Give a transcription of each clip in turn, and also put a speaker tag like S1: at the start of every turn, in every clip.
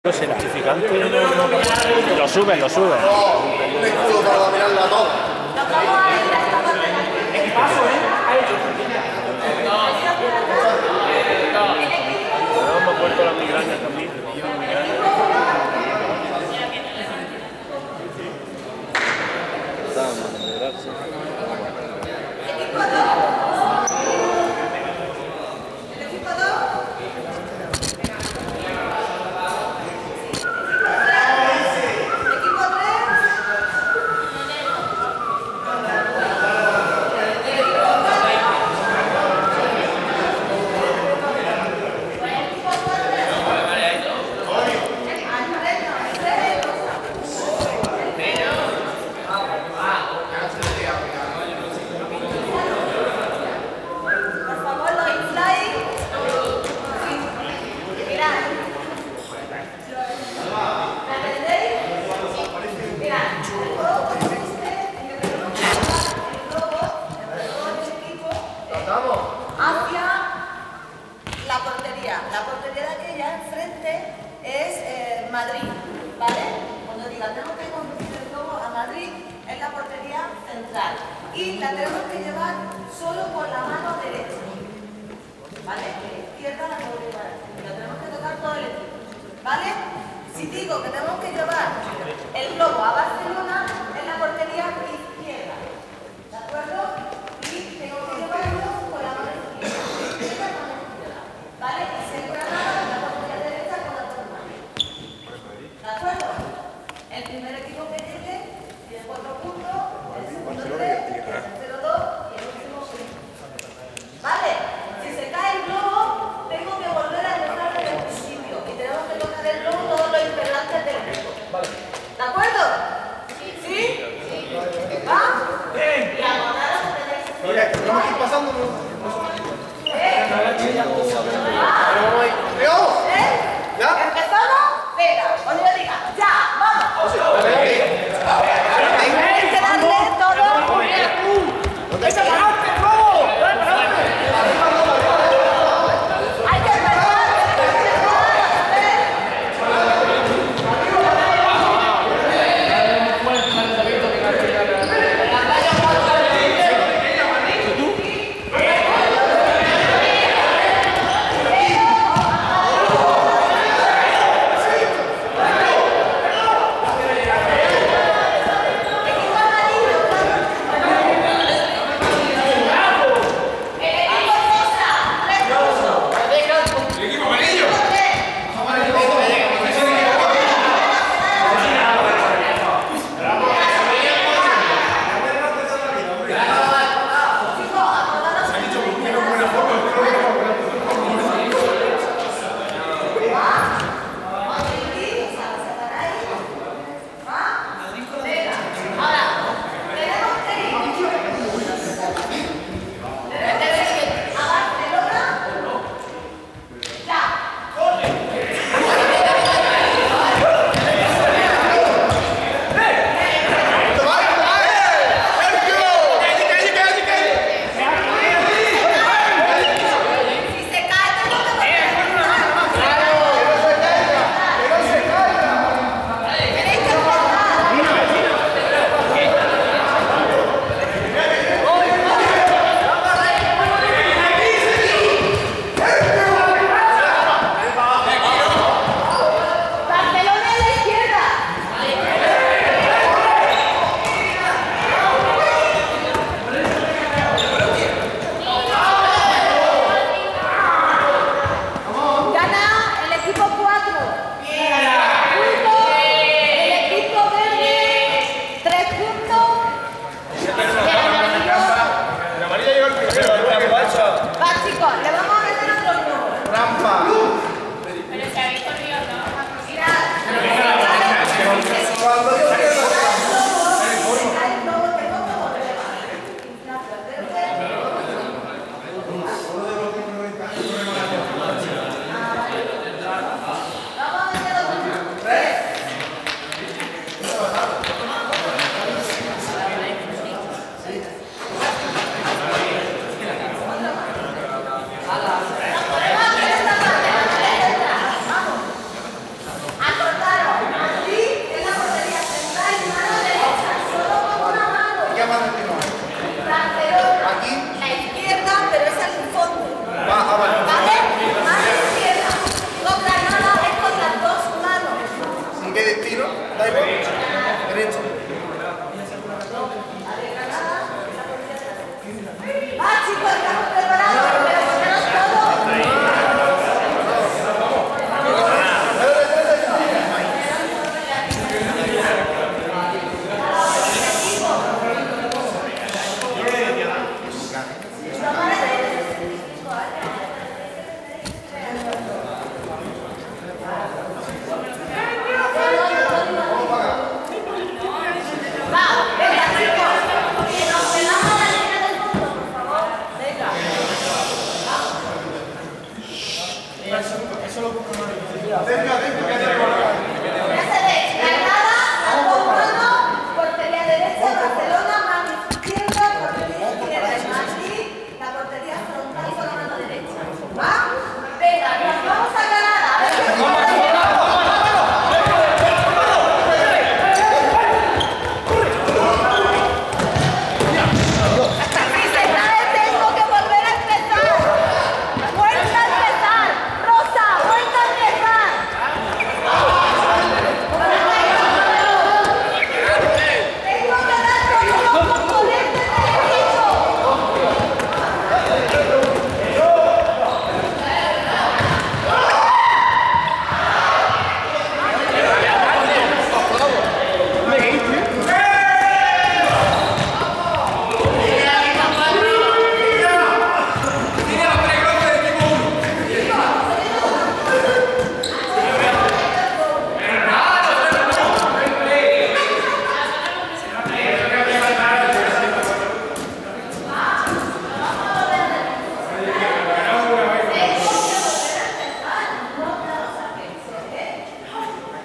S1: El certificante lo suben.
S2: Un escudo para dominarla toda.
S1: Hemos puesto las migrañas también.
S3: Hacia la portería. La portería de aquella enfrente es Madrid, ¿vale? Cuando diga tenemos que conducir el globo a Madrid, es la portería central. Y la tenemos que llevar solo con la mano derecha, ¿vale? Izquierda la tenemos que llevar así. La tenemos que tocar todo el equipo, ¿vale? Si digo que tenemos que llevar el globo a Barcelona, es la portería izquierda, ¿de acuerdo? Y tengo que llevarlo con la mano izquierda, ¿vale? Y se Granada la portería derecha con las dos manos, ¿de acuerdo? El primer equipo que llegue tiene 4 puntos, el segundo 3, el tercero 2 y el último 1. ¿Vale? Si se cae el globo, tengo que volver a empezar desde el principio y tenemos que tocar el globo todos los integrantes del equipo. ¿De acuerdo? ¿Sí? ¿Va?
S2: Bien.
S3: Y ahora lo tenéis.
S2: Mira, que vamos a ir pasando. ¿Ya?
S3: ¿Empezamos? Venga, cuando yo diga, ya, vamos. Hay que darle todo.
S2: ¡Echa para adelante, globo!
S3: Hay que empezar.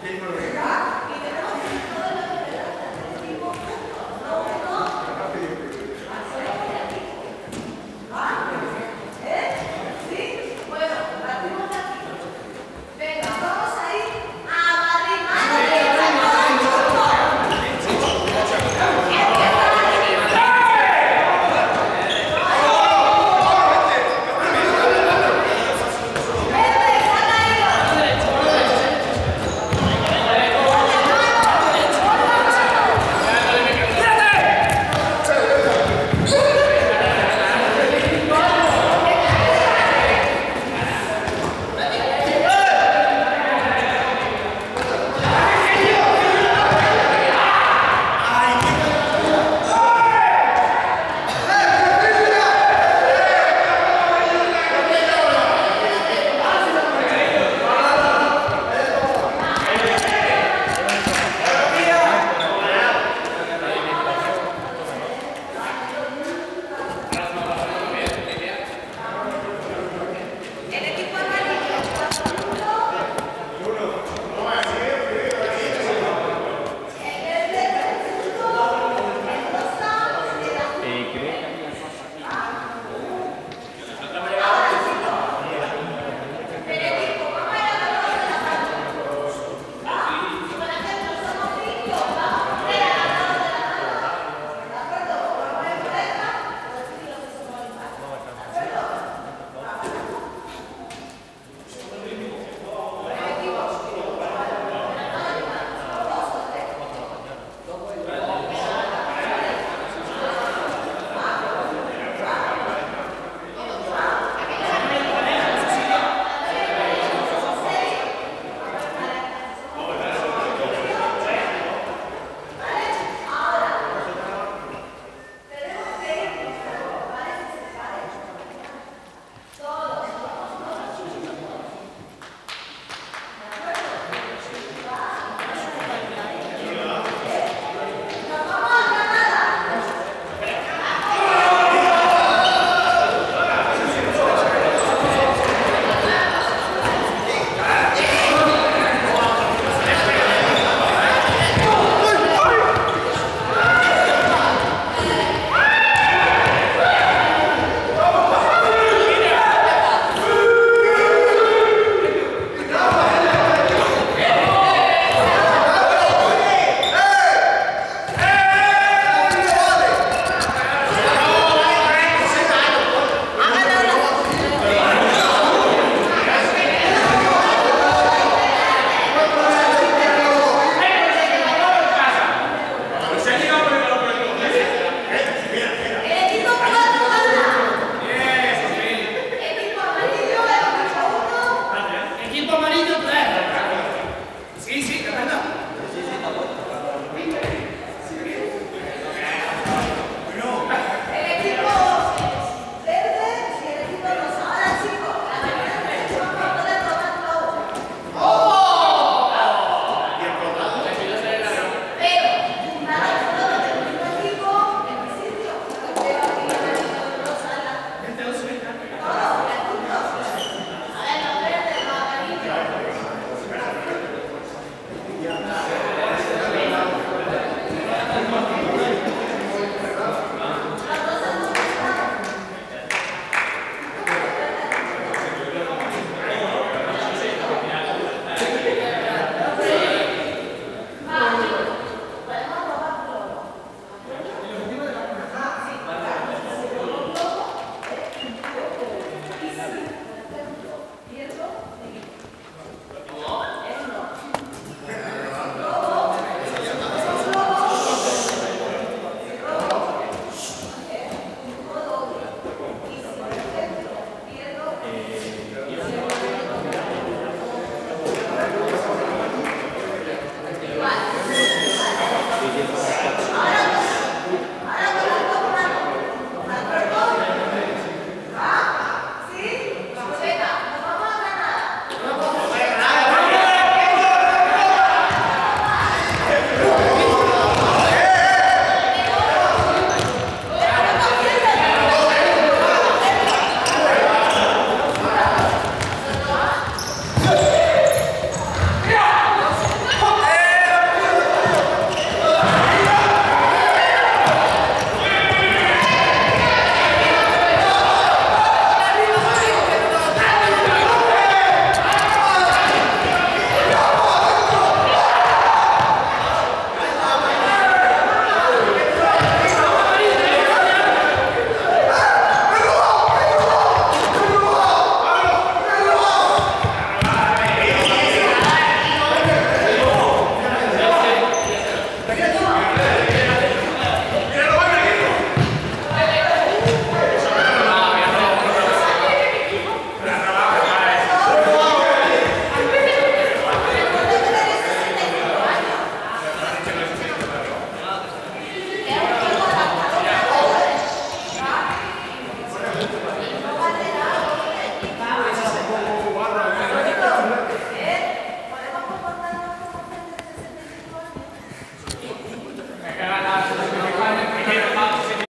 S2: que irnos